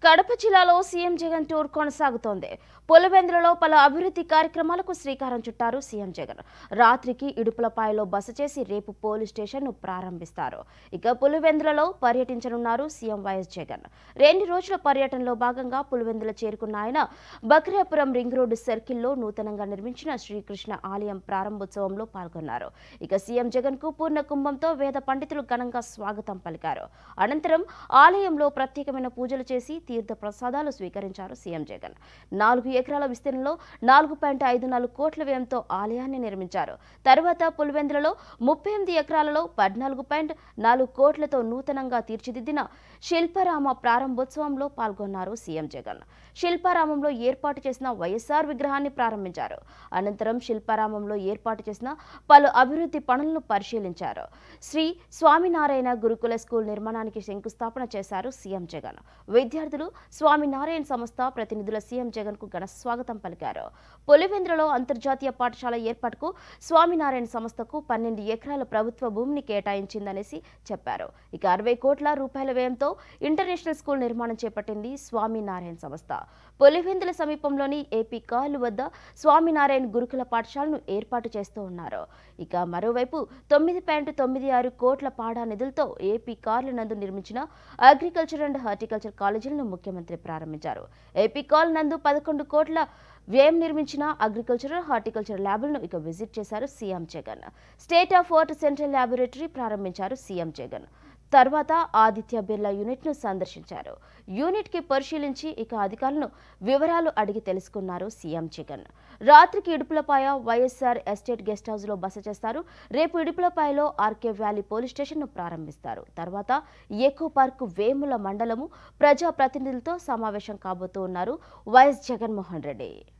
కడప జిల్లాలో CM Jagan tour కొనసాగుతోంది. పులివెందులలో పలు అభివృద్ధి కార్యక్రమాలకు శ్రీకారం చుట్టారు సీఎం జగన్. రాత్రికి ఇడుపులపాయలో బస చేసి రేపు పోలీస్ స్టేషన్ను ప్రారంభిస్తారు. ఇక పులివెందులలో పర్యటించనున్నారు సీఎం వైఎస్ జగన్. 2 రోజుల పర్యటనలో భాగంగా పులివెందుల చేరుకున్న ఆయన బక్రాపురం రింగ్ రోడ్డు సర్కిల్లో నూతనంగా నిర్మించిన శ్రీకృష్ణ ఆలయం ప్రారంభోత్సవంలో పాల్గొన్నారు. ఇక సీఎం జగన్ కు పూర్ణ కుంభంతో వేద పండితులు ఘనంగా స్వాగతం పలికారు. అనంతరం ఆలయంలో ప్రత్యేకమైన పూజలు చేసి తీర్థ ప్రసాదాలు స్వీకరించారు సీఎం జగన్. 4 ఎకరాల విస్తీర్ణంలో 4.54 కోట్ల వ్యయంతో ఆలయాన్ని నిర్మించారు. తర్వాత పులివెందులలో 38 ఎకరాలలో 14.4 కోట్లతో నూతనంగా తీర్చిదిద్దిన శిల్పారామ ప్రారంభోత్సవంలో పాల్గొన్నారు సీఎం జగన్. శిల్పారామంలో ఏర్పాటు చేసిన వైఎస్ఆర్ విగ్రహాన్ని ప్రారంభించారు. అనంతరం శిల్పారామంలో ఏర్పాటు చేసిన పలు అభివృద్ధి పనులను పరిశీలించారు. శ్రీ స్వామినారాయణ గురుకుల స్కూల్ నిర్మాణానికి శంకుస్థాపన చేశారు సీఎం జగన్. విద్యార్థులు స్వామినారాయణ సంస్థ ప్రతినిధుల సీఎం జగన్ కు ఘన స్వాగతం పలికారు. పులివెందులలో అంతర్జాతీయ పాఠశాల ఏర్పాటుకు స్వామినారాయణ సంస్థకు 12 ఎకరాల ప్రభుత్వ భూమిని కేటాయించిందనేసి చెప్పారు. ఇక 60 కోట్ల రూపాయల వ్యయంతో ఇంటర్నేషనల్ స్కూల్ నిర్మాణం చేపట్టింది స్వామినారాయణ సంస్థ. పులివెందుల సమీపంలోని ఏపీ కాలు వద్ద స్వామినారాయణ గురుకుల పాఠశాలను ఏర్పాటు చేస్తూ ఉన్నారు. ఇక మరోవైపు 9.96 కోట్ల పాడా నిధులతో ఏపీ కార్ల నందు నిర్మించిన అగ్రికల్చర్ అండ్ హార్టికల్చర్ కాలేజీలను ముఖ్యమంత్రి ప్రారంభించారు. ఏపీ కాల్ నందు 11 కోట్ల వ్యయం నిర్మించిన అగ్రికల్చరల్ హార్టికల్చర్ ల్యాబ్లను ఇక విజిట్ చేశారు CM Jagan. State of art central laboratory ప్రారంభించారు సీఎం జగన్. తర్వాత ఆదిత్య బిర్లా యూనిట్ ను సందర్శించారు. యూనిట్ కి పరిశీలించి ఇక అధికారులను వివరాలు అడిగి తెలుసుకున్నారు సీఎం జగన్. రాత్రికి Idupulapaya YSR estate guest house లో బస చేస్తారు. రేపు ఇడుపులపాయలో ఆర్కే వ్యాలీ పోలీస్ స్టేషన్ ను ప్రారంభిస్తారు. తర్వాత ఎకో పార్క్ వేముల మండలము ప్రజా ప్రతినిధులతో సమావేశం కాబోతూ ఉన్నారు వైఎస్ జగన్మోహన్ రెడ్డి.